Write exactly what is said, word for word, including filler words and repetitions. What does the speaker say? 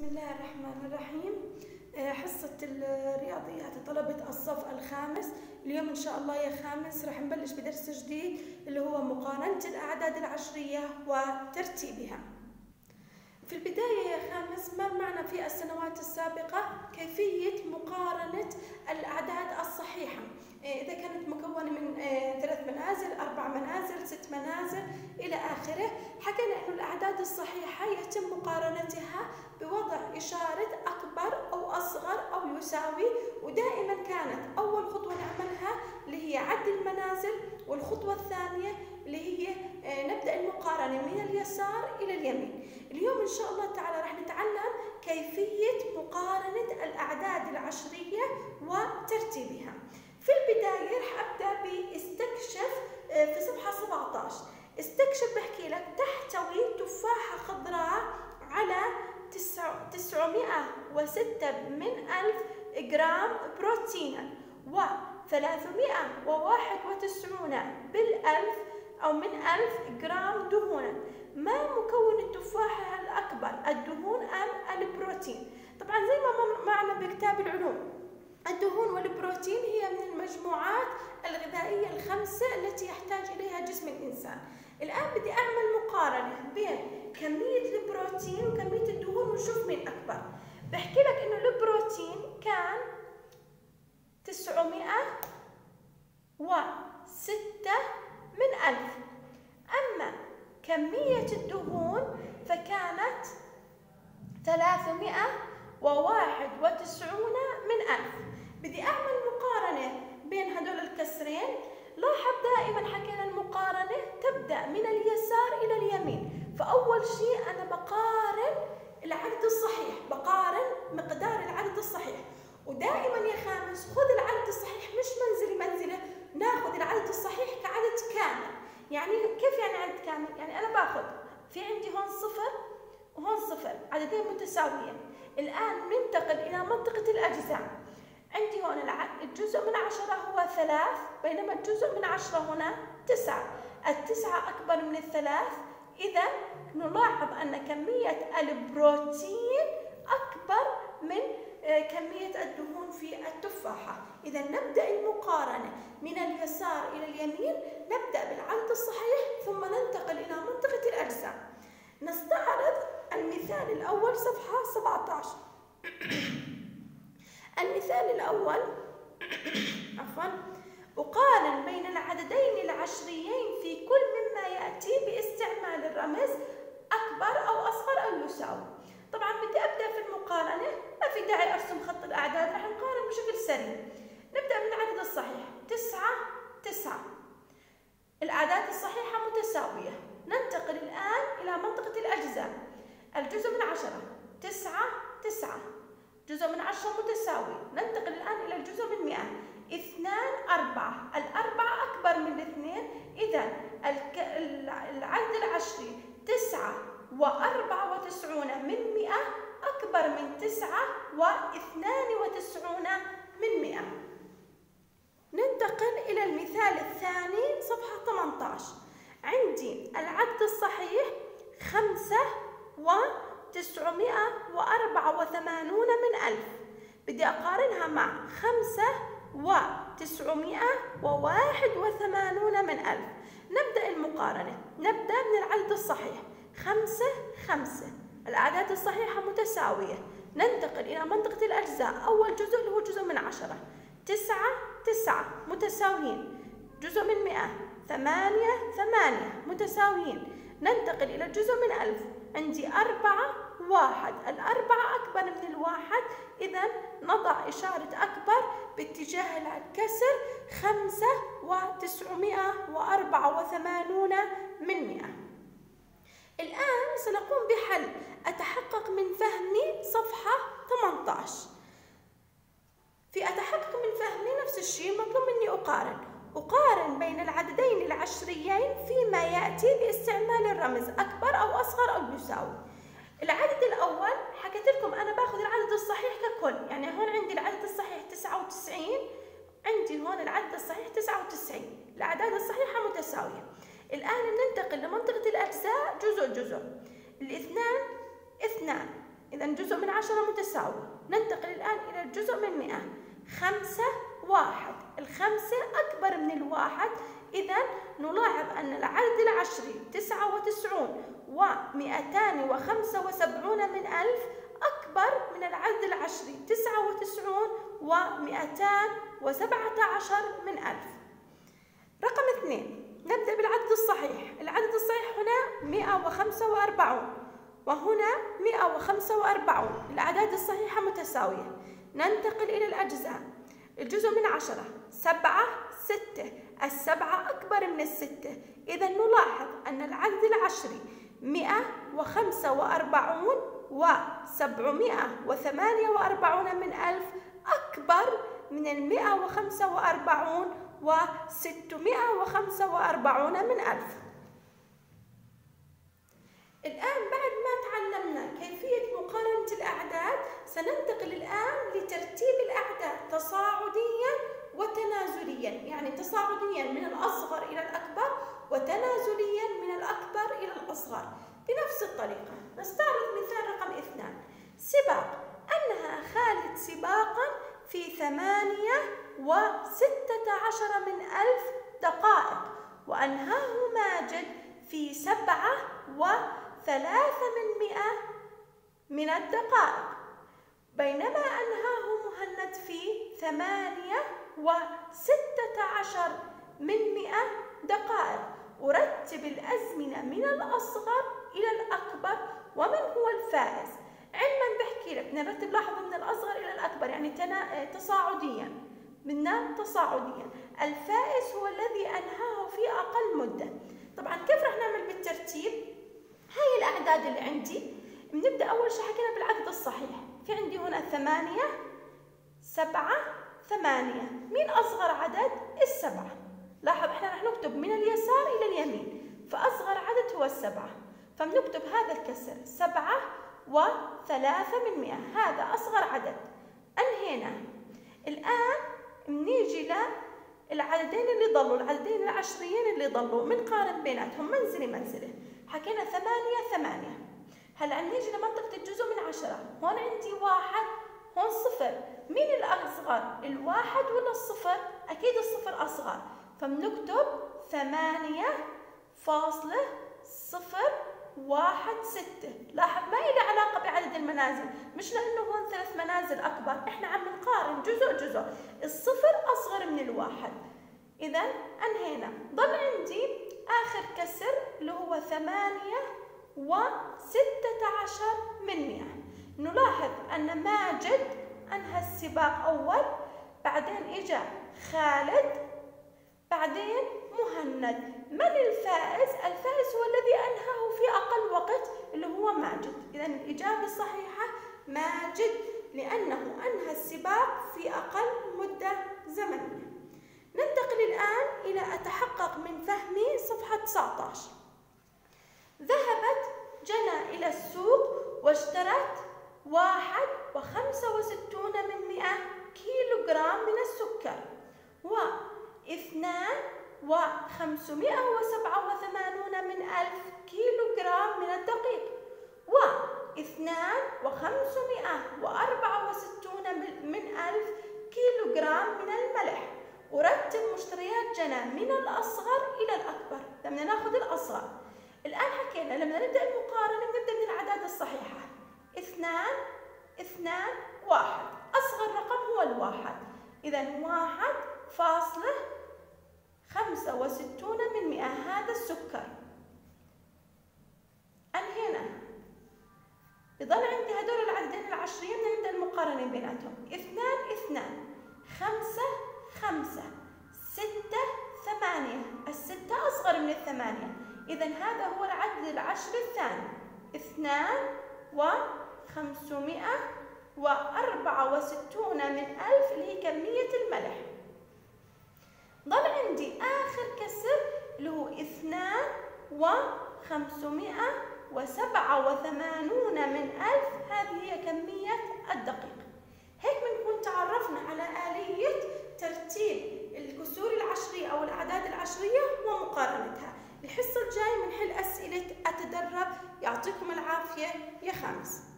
الله الرحمن الرحيم. حصة الرياضيات طلبة الصف الخامس. اليوم إن شاء الله يا خامس راح نبلش بدرس جديد اللي هو مقارنة الأعداد العشرية وترتيبها. في البداية يا خامس مر معنا في السنوات السابقة كيفية مقارنة الأعداد الصحيحة، إذا كانت مكونة من ثلاث منازل، أربع منازل، ست منازل إلى آخره. حكينا إنه الأعداد الصحيحة يتم مقارنتها بوضع إشارة أكبر أو أصغر أو يساوي، ودائما كانت أول خطوة نعملها اللي هي عد المنازل، والخطوة الثانية اللي هي نبدأ المقارنة من اليسار إلى اليمين. اليوم إن شاء الله تعالى راح نتعلم كيفية مقارنة الأعداد العشرية وترتيبها. في البداية راح أبدأ باستكشف في صفحة سبعة عشر. استكشف بحكي لك تحتوي تفاحة خضراء على تسعمائة وستة من ألف جرام بروتينا وثلاثمائة وواحد وتسعين بالألف أو من ألف جرام دهونا. ما مكون التفاحة الأكبر، الدهون أم البروتين؟ طبعا زي ما معنا بكتاب العلوم، الدهون والبروتين هي من المجموعات الغذائية الخمسة التي يحتاج إليها جسم الإنسان. الآن بدي أعمل مقارنة بين كمية البروتين وكمية الدهون ونشوف مين أكبر. بحكي لك إنه البروتين كان تسعمائة وستة من ألف، أما كمية الدهون فكانت ثلاثمائة وواحد وتسعين من ألف. بدي أعمل مقارنة بين هدول الكسرين. لاحظ دائما حكينا المقارنة تبدأ من اليسار إلى اليمين، فأول شيء أنا بقارن العدد الصحيح، بقارن مقدار العدد الصحيح. ودائما يا خامس خذ العدد الصحيح مش منزلة منزلة، ناخذ العدد الصحيح كعدد كامل. يعني كيف يعني عدد كامل؟ يعني أنا باخذ في عندي هون صفر وهون صفر، عددين متساويين. الآن ننتقل إلى منطقة الأجزاء. عندي هون الجزء من عشرة هو ثلاث، بينما الجزء من عشرة هنا تسعة. التسعة أكبر من الثلاث، إذا نلاحظ أن كمية البروتين أكبر من كمية الدهون في التفاحة. إذا نبدأ المقارنة من اليسار إلى اليمين، نبدأ بالعدد الصحيح ثم ننتقل إلى منطقة الأجزاء. نستعرض المثال الأول صفحة سبعة عشر. المثال الأول عفوا أقارن بين العددين العشريين في كل مما يأتي باستعمال الرمز أكبر أو أصغر أو يساوي. طبعا بدي أبدأ في المقارنة، ما في داعي أرسم خط الأعداد، رح نقارن بشكل سريع. نبدأ من العدد الصحيح، تسعة تسعة. الأعداد الصحيحة متساوية. ننتقل الآن إلى منطقة الأجزاء. الجزء من عشرة تسعة تسعة، جزء من عشرة متساوي. ننتقل الآن إلى الجزء من مئة، اثنان أربعة. الأربعة أكبر من الاثنين، إذا العدد العشري تسعة وأربعة وتسعون من مئة أكبر من تسعة واثنان وتسعون من مئة. ننتقل إلى المثال الثاني صفحة ثمانية عشر. عندي العدد الصحيح خمسة وتسعمائة وأربعة وثمانون من ألف. بدي أقارنها مع خمسة وتسعمائة وواحد وثمانون من ألف. نبدأ المقارنة. نبدأ من العدد الصحيح، خمسة خمسة. الأعداد الصحيحة متساوية. ننتقل إلى منطقة الأجزاء. أول جزء اللي هو جزء من عشرة، تسعة تسعة متساويين. جزء من مئة، ثمانية ثمانية متساويين. ننتقل إلى الجزء من ألف. عندي أربعة واحد، الأربعة أكبر من الواحد، إذا نضع إشارة أكبر باتجاه الكسر. خمسة وتسعمائة وأربعة وثمانون من مئة. الآن سنقوم بحل أتحقق من فهمي صفحة ثمانية عشر. في أتحقق من فهمي نفس الشيء مطلوب مني أقارن. أقارن بين العددين العشريين فيما يأتي باستعمال الرمز أكبر أو أصغر أو يساوي. العدد الأول حكيت لكم أنا باخذ العدد الصحيح ككل، يعني هون عندي العدد الصحيح تسعة وتسعين، عندي هون العدد الصحيح تسعة وتسعين. الأعداد الصحيحة متساوية. الآن ننتقل لمنطقة الأجزاء جزء جزء. الاثنان اثنان، إذا جزء من عشرة متساوي. ننتقل الآن إلى الجزء من مئة. خمسة واحد، الخمسة أكبر من الواحد، إذا نلاحظ أن العدد العشري تسعة وتسعون ومئتان وخمسة وسبعون من ألف أكبر من العدد العشري تسعة وتسعون ومئتان وسبعة عشر من ألف. رقم اثنين، نبدأ بالعدد الصحيح. العدد الصحيح هنا مئة وخمسة وأربعون وهنا مئة وخمسة وأربعون، الأعداد الصحيحة متساوية. ننتقل إلى الأجزاء. الجزء من عشرة سبعة ستة، السبعة أكبر من الستة، إذا نلاحظ أن العدد العشري مئة وخمسة وأربعون وسبعمئة وثمانية وأربعون من ألف أكبر من المئة وخمسة وأربعون وستمئة وخمسة وأربعون من ألف. الآن بعد ما تعلمنا كيفية مقارنة الأعداد، سننتقل الآن لترتيب الأعداد تصاعديا وتنازليا، يعني تصاعديا من الأصغر إلى الأكبر وتنازليا من الأكبر إلى الأصغر بنفس الطريقة. نستعرض مثال رقم اثنان. سباق، أنهى خالد سباقا في ثمانية وستة عشر من ألف دقائق، وأنهاه ماجد في سبعة وثلاثة من مئة من الدقائق، بينما أنهاه مهند في ثمانية وستة عشر من مئة دقائق. أرتب الأزمنة من الأصغر إلى الأكبر ومن هو الفائز. علما بحكي لك نرتب، لاحظوا من الأصغر إلى الأكبر يعني تنا... تصاعديا، منا تصاعديا. الفائز هو الذي أنهاه في أقل مدة. طبعا كيف رح نعمل بالترتيب؟ هاي الأعداد اللي عندي، بنبدأ أول شيء حكينا بالعدد الصحيح. في عندي هنا ثمانية سبعة ثمانية، مين أصغر عدد؟ السبعة. لاحظ احنا رح نكتب من اليسار إلى اليمين، فأصغر عدد هو السبعة، فبنكتب هذا الكسر سبعة وثلاثة من مئة، هذا أصغر عدد. أنهينا. الآن بنيجي للعددين اللي ضلوا، العددين العشريين اللي ضلوا، بنقارن بيناتهم منزلة منزلة. حكينا ثمانية ثمانية. هلا نيجي لمنطقة الجزء من عشرة، هون عندي واحد، هون صفر، مين الأصغر؟ الواحد ولا الصفر؟ أكيد الصفر أصغر، فبنكتب ثمانية فاصلة صفر واحد ستة. لاحظ ما إلي علاقة بعدد المنازل، مش لأنه هون ثلاث منازل أكبر، إحنا عم نقارن جزء جزء، الصفر أصغر من الواحد. إذا أنهينا. ضل عندي آخر كسر اللي هو ثمانية وستة عشر من مئة. نلاحظ أن ماجد أنهى السباق أول، بعدين إجا خالد، بعدين مهند. من الفائز؟ الفائز هو الذي أنهاه في أقل وقت اللي هو ماجد. إذا الإجابة الصحيحة ماجد، لأنه أنهى السباق في أقل مدة زمنية. ننتقل الآن إلى أتحقق من فهمي صفحة تسعة عشر. ذهبت جنى إلى السوق واشترت واحد وخمسة وستون من مئة كيلو جرام من السكر، واثنان وخمسمائة وسبعة وثمانون من ألف كيلو جرام من الدقيق، واثنان وخمسمائة وأربعة وستون من ألف كيلو جرام من الملح. أرتب مشتريات جنى من الأصغر إلى الأكبر. بدنا ناخذ الأصغر. الآن حكينا لما نبدأ المقارنة بنبدأ من الأعداد الصحيحة. اثنان اثنان واحد، أصغر رقم هو الواحد، إذا واحد فاصلة خمسة وستون من مئة، هذا السكر. أنهينا. بضل عندي هدول العددين العشريين، بدنا نبدأ المقارنة بيناتهم. اثنان اثنان، خمسة خمسة، ستة ثمانية، الستة أصغر من الثمانية، إذا هذا هو العدد العشري الثاني. اثنان وخمسمائة وأربعة وستون من ألف اللي هي كمية الملح. ضل عندي آخر كسر اللي هو اثنان وخمسمائة وسبعة وثمانون من ألف، هذه هي كمية الدقيق. هيك بنكون تعرفنا على آلية ترتيب الكسور العشرية أو الأعداد العشرية ومقارنتها. الحصة الجاية بنحل أسئلة أتدرب. يعطيكم العافية يا خامس.